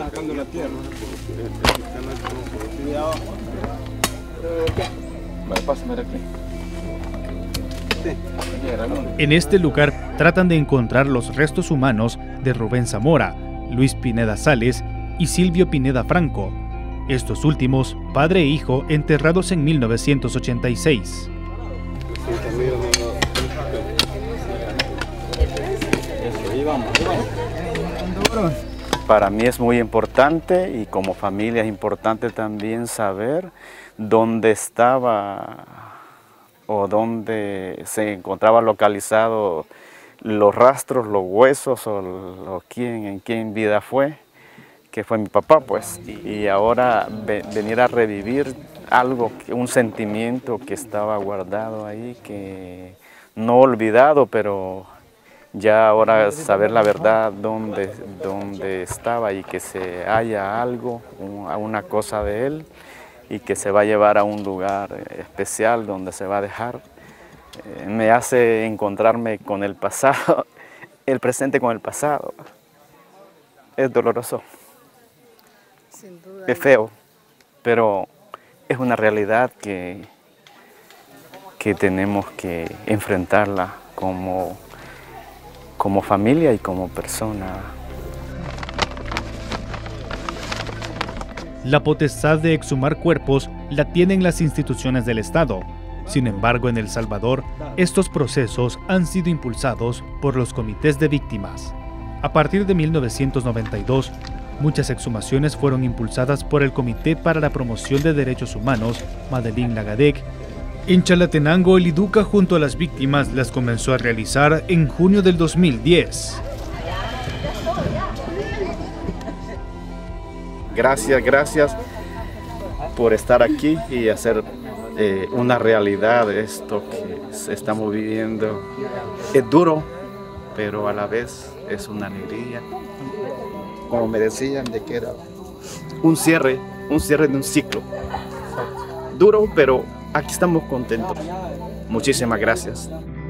sacando la tierra. En este lugar tratan de encontrar los restos humanos de Rubén Zamora, Luis Pineda Sales y Silvio Pineda Franco, estos últimos, padre e hijo, enterrados en 1986. Para mí es muy importante y como familia es importante también saber dónde estaba o dónde se encontraba localizado los rastros, los huesos o en quién vida fue, que fue mi papá, pues. Y ahora venir a revivir algo, un sentimiento que estaba guardado ahí, que no olvidado, pero ya ahora saber la verdad dónde estaba y que se haya algo, una cosa de él y que se va a llevar a un lugar especial donde se va a dejar, me hace encontrarme con el pasado, el presente con el pasado. Es doloroso, sin duda. es feo, pero es una realidad que tenemos que enfrentarla como familia y como persona. La potestad de exhumar cuerpos la tienen las instituciones del Estado. Sin embargo, en El Salvador, estos procesos han sido impulsados por los comités de víctimas. A partir de 1992, muchas exhumaciones fueron impulsadas por el Comité para la Promoción de Derechos Humanos, Madeleine Lagadec. En Chalatenango, el IDUCA junto a las víctimas las comenzó a realizar en junio del 2010. Gracias por estar aquí y hacer una realidad esto que estamos viviendo. Es duro, pero a la vez es una alegría. Como me decían, de que era un cierre de un ciclo. Duro, pero aquí estamos contentos. Muchísimas gracias.